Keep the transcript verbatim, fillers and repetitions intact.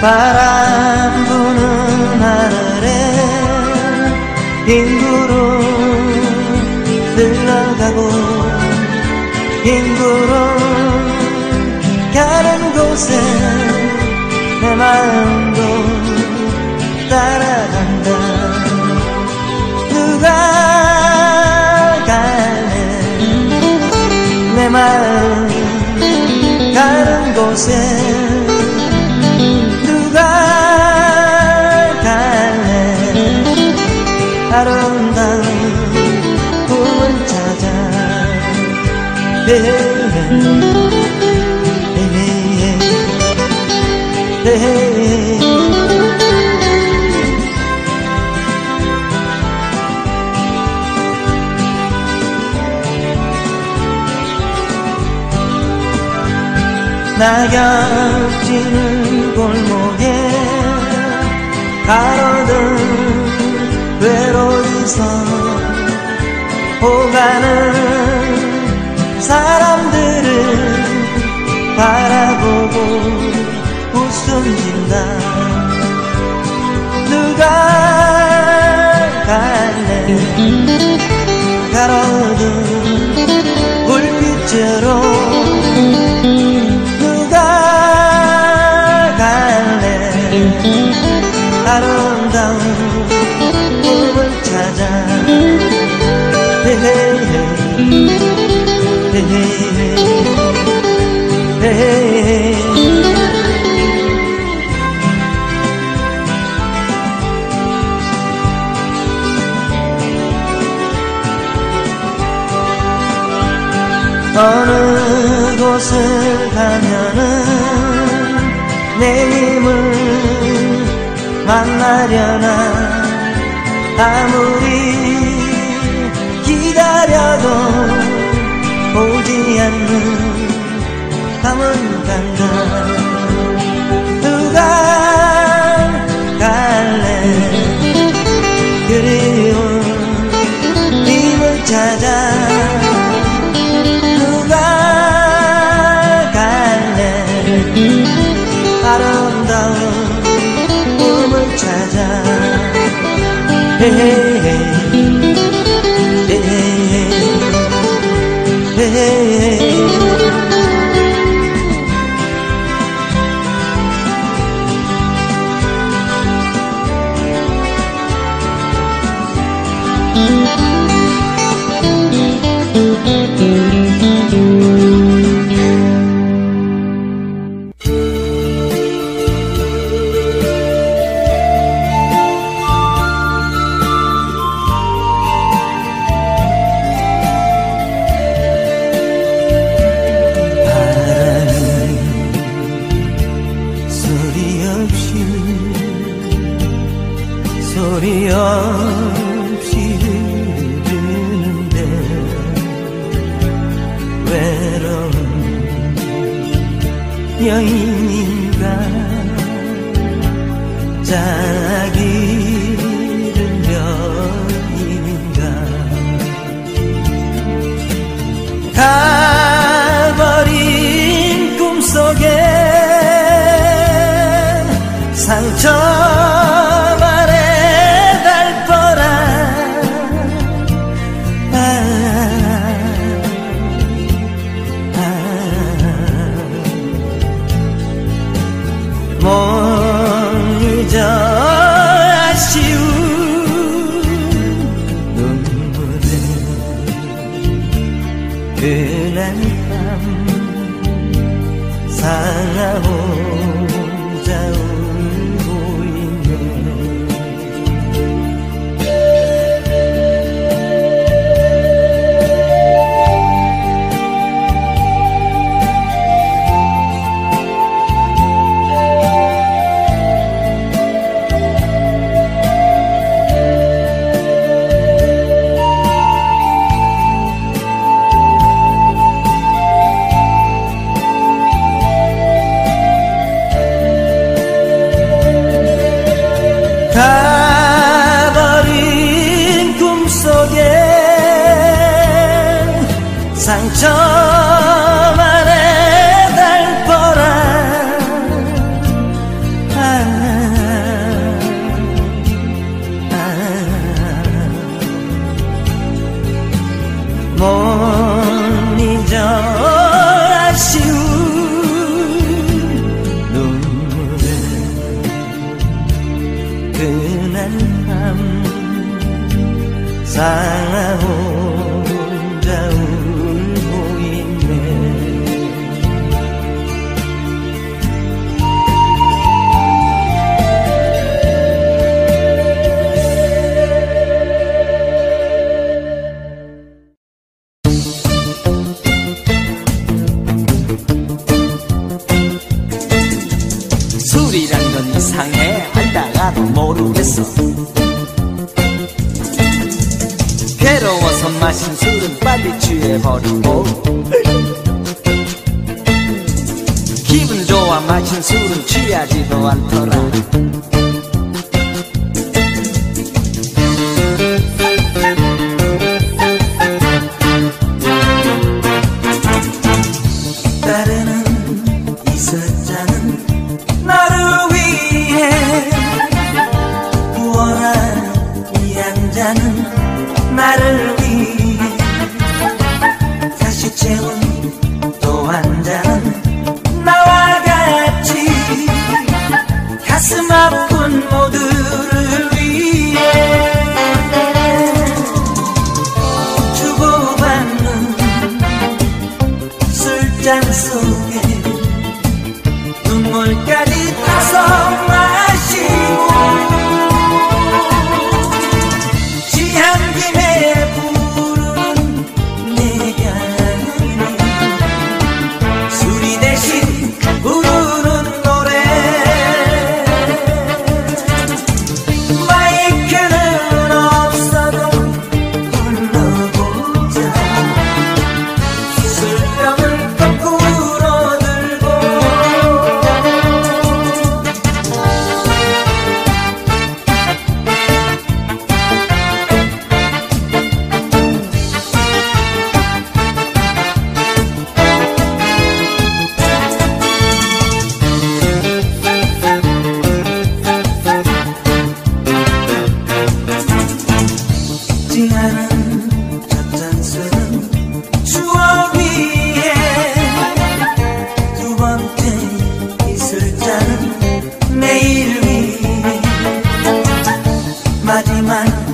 바람 부는 하늘에 빈 구름 흘러가고 빈 구름 가는 곳에 내 마음도 따라간다. 누가 갈래 내 마음 가는 곳에 누가 갈래 아름다운 꿈을 찾아 낙엽지는 골목에 가로등 외로이서 오가는 사람들을 바라보고 웃음진다. 누가 갈래 가로등 불빛으로 누가 갈래 아름다운 꿈을 찾아 헤헤헤 헤헤헤 헤헤헤 어느 곳을 가면은 내 힘을 만나려나 아무리 기다려도 오지 않는 밤은 간다. 누가 갈래 그리운 힘을 찾아 아름다운 꿈을 찾아 헤헤헤 헤헤헤 헤헤헤 소리 없이 흐르는데 외로운 여인인가 짝이 잃은 여인인가 가버린 꿈속에 상처 아쉬운 눈물에 그날 밤 상하 혼자 울고 있네. 은은한 밤 상아 혼자 울고 있네. 술이란 건 이상해 알다가도 모르겠어. 괴로워서 마신 술은 빨리 취해버리고 기분 좋아 마신 술은 취하지도 않더라. 따르는 이슬자는 나를 위해 구원한 이 한 잔은 나를 위해 다시 채운 또 한 잔은 나와 같이 가슴 아픈 모두를 위해 주고받는 술잔 속에 눈물까지 타서 마시고 취한 김에 부르는 내 향이 술이 대신 부르는 노래. 마이크는 없어도 불러보자. 술병을 거꾸로 들고 찡하는 첫 잔술은 추억 위에 두 번째 이슬잔은 내일 위에 마지막